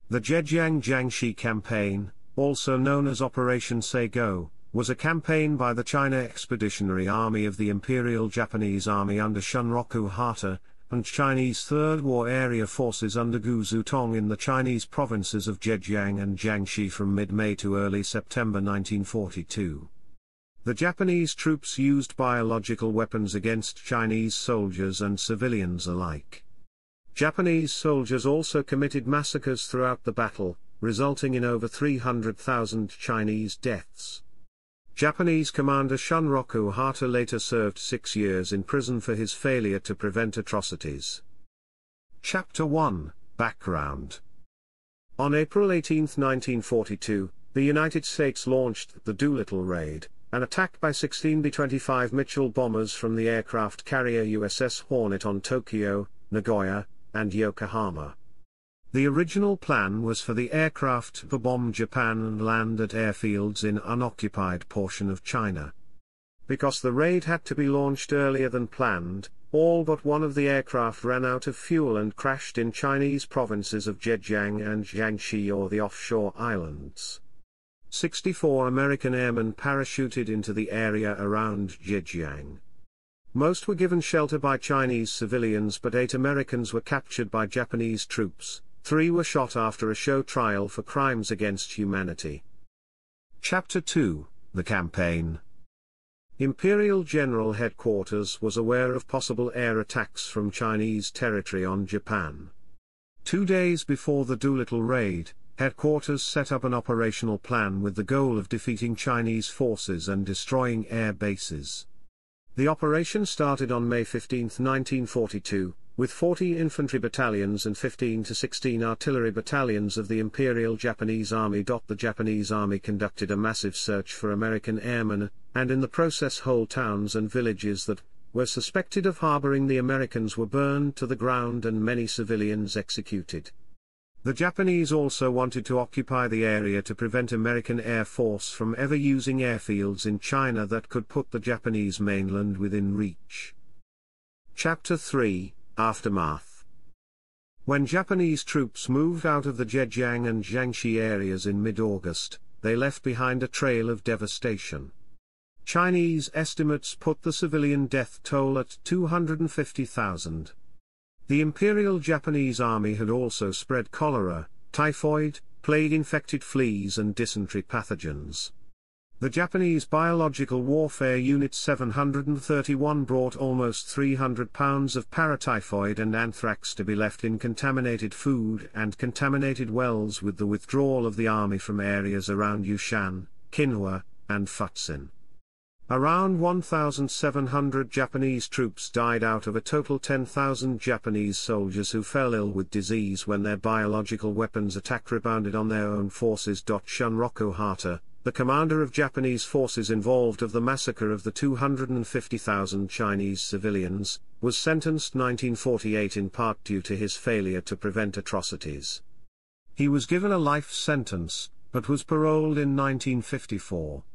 The Zhejiang-Jiangxi campaign, also known as Operation Sei-go, was a campaign by the China Expeditionary Army of the Imperial Japanese Army under Shunroku Hata and Chinese Third War Area Forces under Gu Zhutong in the Chinese provinces of Zhejiang and Jiangxi from mid-May to early September 1942. The Japanese troops used biological weapons against Chinese soldiers and civilians alike. Japanese soldiers also committed massacres throughout the battle, resulting in over 300,000 Chinese deaths. Japanese commander Shunroku Hata later served 6 years in prison for his failure to prevent atrocities. Chapter 1 Background. On April 18, 1942, the United States launched the Doolittle Raid, an attack by 16 B-25 Mitchell bombers from the aircraft carrier USS Hornet on Tokyo, Nagoya, and Yokohama. The original plan was for the aircraft to bomb Japan and land at airfields in unoccupied portion of China. Because the raid had to be launched earlier than planned, all but one of the aircraft ran out of fuel and crashed in Chinese provinces of Zhejiang and Jiangxi or the offshore islands. 64 American airmen parachuted into the area around Zhejiang. Most were given shelter by Chinese civilians, but 8 Americans were captured by Japanese troops. 3 were shot after a show trial for crimes against humanity. Chapter 2 The Campaign. Imperial General Headquarters was aware of possible air attacks from Chinese territory on Japan. 2 days before the Doolittle Raid, Headquarters set up an operational plan with the goal of defeating Chinese forces and destroying air bases. The operation started on May 15, 1942, with 40 infantry battalions and 15 to 16 artillery battalions of the Imperial Japanese Army. The Japanese Army conducted a massive search for American airmen, and in the process whole towns and villages that were suspected of harboring the Americans were burned to the ground and many civilians executed. The Japanese also wanted to occupy the area to prevent American Air Force from ever using airfields in China that could put the Japanese mainland within reach. Chapter 3 Aftermath. When Japanese troops moved out of the Zhejiang and Jiangxi areas in mid-August, they left behind a trail of devastation. Chinese estimates put the civilian death toll at 250,000. The Imperial Japanese Army had also spread cholera, typhoid, plague-infected fleas and dysentery pathogens. The Japanese Biological Warfare Unit 731 brought almost 300 pounds of paratyphoid and anthrax to be left in contaminated food and contaminated wells with the withdrawal of the army from areas around Yushan, Qinhua, and Futzin. Around 1,700 Japanese troops died out of a total 10,000 Japanese soldiers who fell ill with disease when their biological weapons attack rebounded on their own forces. Shunroku Hata, the commander of Japanese forces involved of the massacre of the 250,000 Chinese civilians, was sentenced 1948 in part due to his failure to prevent atrocities. He was given a life sentence, but was paroled in 1954.